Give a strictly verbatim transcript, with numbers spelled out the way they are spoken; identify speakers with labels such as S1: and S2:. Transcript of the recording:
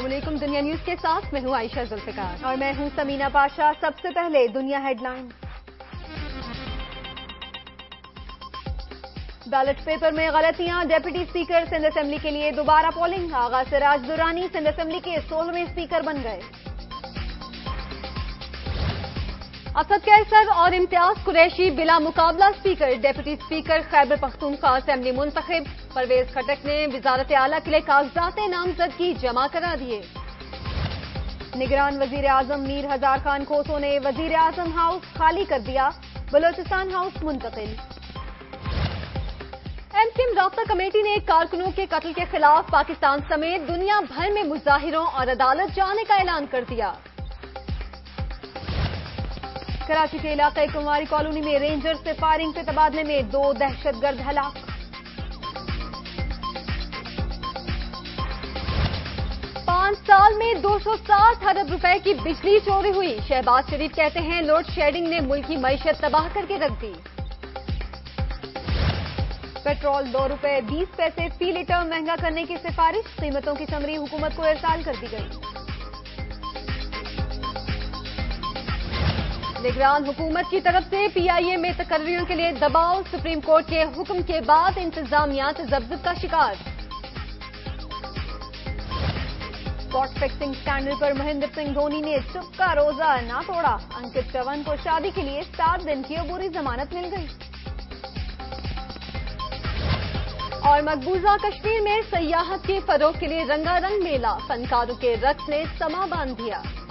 S1: السلام علیکم، دنیا نیوز کے ساتھ میں ہوں عائشہ ذوالفقار
S2: اور میں ہوں سمینا پاشا۔ سب سے پہلے دنیا ہیڈ لائن۔ بیلٹ پیپر میں غلطیاں، ڈیپٹی اسپیکر سندھ اسمبلی کے لیے دوبارہ پولنگ۔ آغا سراج درانی سندھ اسمبلی کے سولہویں اسپیکر بن گئے۔
S1: اسد کیسر اور امتیاز قریشی بلا مقابلہ speaker, deputy speaker Khyber Pakhtunkhwa assembly منتخب۔ پرویز خٹک نے وزارت اعلیٰ کے لیے کاغذات نامزدگی جمع کرا دیے۔
S2: نگران وزیر اعظم میر ہزار خان کھوسو نے وزیر اعظم ہاؤس خالی کر دیا، بلوچستان ہاؤس منتقل۔
S1: ایم کیو ایم رابطہ کمیٹی نے کارکنوں کے قتل کے خلاف پاکستان سمیت دنیا بھر میں مظاہروں اور عدالت جانے کا اعلان کر دیا۔
S2: کراچی کے علاقے کنواری کالونی میں رینجر سے فائرنگ کے تبادلے میں دو دہشت گرد ہلاک۔
S1: پانچ سال میں دو سو ساٹھ ارب روپے کی بجلی چوری ہوئی، شہباز شریف کہتے ہیں لوڈ شیڈنگ نے ملک کی معیشت تباہ کر کے رکھ دی۔
S2: پیٹرول دو روپے بیس پیسے فی لیٹر مہنگا کرنے کی سفارش، قیمتوں کی سمری حکومت کو ارسال کر دی گئی۔
S1: نگران حکومت کی طرف سے پی آئی اے میں تقرریوں کے لیے دباؤ، سپریم کورٹ کے حکم کے بعد انتظامیہ تذبذب کا شکار۔
S2: اسپاٹ فکسنگ اسکینڈل پر مہندر سنگھ دھونی نے چپ کا روزہ نہ توڑا، انکت چون کو شادی کے لیے سات دن کی عبوری ضمانت مل گئی۔
S1: اور مقبوضہ کشمیر میں سیاحت کے فروغ کے لیے رنگا رنگ میلہ، فنکاروں کے رقص نے سما باندھ دیا۔